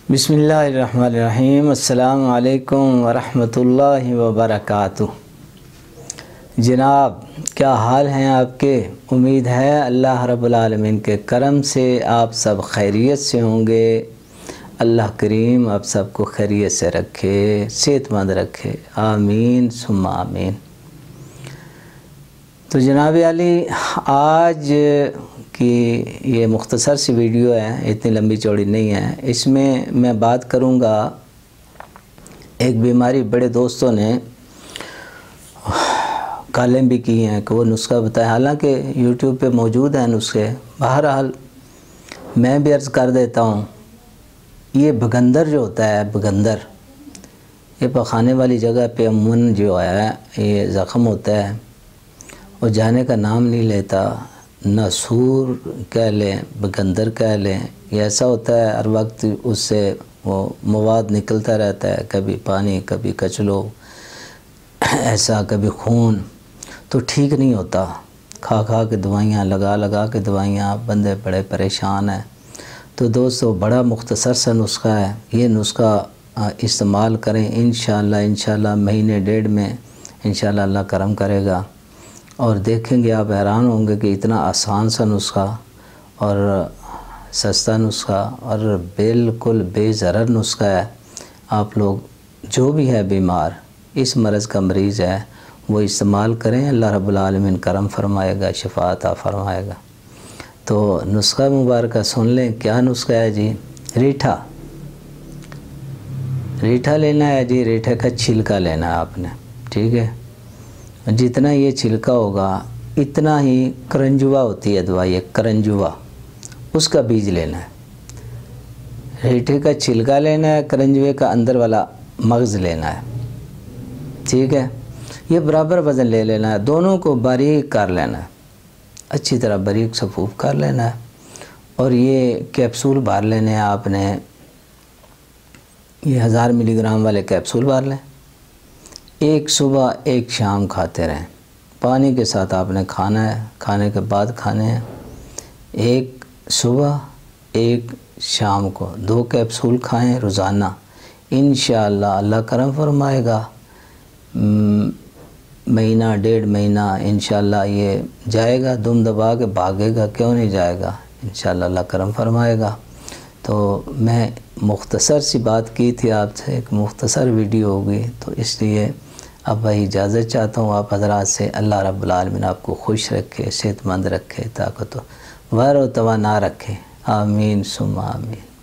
बिस्मिल्लाहिर्रहमानिर्रहीम। अस्सलाम वालेकुम वरहमतुल्लाहि वबरकातुह। जनाब, क्या हाल हैं आपके? उम्मीद है अल्लाह रब्बुल आलमीन के करम से आप सब खैरियत से होंगे। अल्लाह करीम आप सबको खैरियत से रखे, सेहतमंद रखे, आमीन सुम्मा आमीन। तो जनाब अली, आज की ये मुख्तसर सी वीडियो है, इतनी लंबी चौड़ी नहीं है। इसमें मैं बात करूँगा, एक बीमारी बड़े दोस्तों ने कॉलें भी की हैं कि वो नुस्खा बताया, हालांकि यूट्यूब पे मौजूद हैं नुस्खे। बहरहाल मैं भी अर्ज़ कर देता हूँ, ये बगंदर जो होता है, बगंदर ये पखाने वाली जगह पे अमूमन जो है ये ज़ख़म होता है और जाने का नाम नहीं लेता। नसूर कह लें, बगंदर कह लें, ये ऐसा होता है हर वक्त उससे वो मवाद निकलता रहता है, कभी पानी कभी कचलो, ऐसा कभी खून, तो ठीक नहीं होता। खा खा के दवाइयाँ, लगा लगा के दवाइयाँ, बंदे बड़े परेशान हैं। तो दोस्तों, बड़ा मुख्तसर सा नुस्खा है, ये नुस्खा इस्तेमाल करें, इंशाअल्लाह महीने डेढ़ में इंशाअल्लाह अल्लाह करम करेगा और देखेंगे आप हैरान होंगे कि इतना आसान सा नुस्खा और सस्ता नुस्खा और बिल्कुल बेज़रर नुस्खा है। आप लोग जो भी है बीमार, इस मरज़ का मरीज़ है, वो इस्तेमाल करें, अल्लाह रब्बुल आलमीन करम फरमाएगा, शफ़ा अता फरमाएगा। तो नुस्खा मुबारक सुन लें। क्या नुस्खा है जी? रीठा लेना है जी। रीठे का छिलका लेना है आपने, ठीक है। जितना ये छिलका होगा इतना ही करंजुआ होती है दवाई, एक करंजुआ, उसका बीज लेना है। रीठे का छिलका लेना है, करंजुए का अंदर वाला मग़ज़ लेना है, ठीक है। ये बराबर वज़न ले लेना है, दोनों को बारीक कर लेना है, अच्छी तरह बारीक सफ़ूफ़ कर लेना है। और ये कैप्सूल भर लेने हैं आपने, ये 1000 मिलीग्राम वाले कैप्सूल भर लें। एक सुबह एक शाम खाते रहें, पानी के साथ आपने खाना है, खाने के बाद खाने हैं। एक सुबह एक शाम को 2 कैप्सूल खाएं रोज़ाना, इंशाअल्लाह अल्लाह करम फरमाएगा। महीना डेढ़ महीना इंशाअल्लाह ये जाएगा, दुम दबा के भागेगा, क्यों नहीं जाएगा, इंशाअल्लाह अल्लाह करम फरमाएगा। तो मैं मुख्तसर सी बात की थी आपसे, एक मुख्तसर वीडियो होगी, तो इसलिए अब भाई इजाज़त चाहता हूँ आप हज़रात से। अल्लाह रब्बुल आलमीन आपको खुश रखे, सेहतमंद रखे, ताकत वर और तवाना रखे, आमीन सुम्मा आमीन।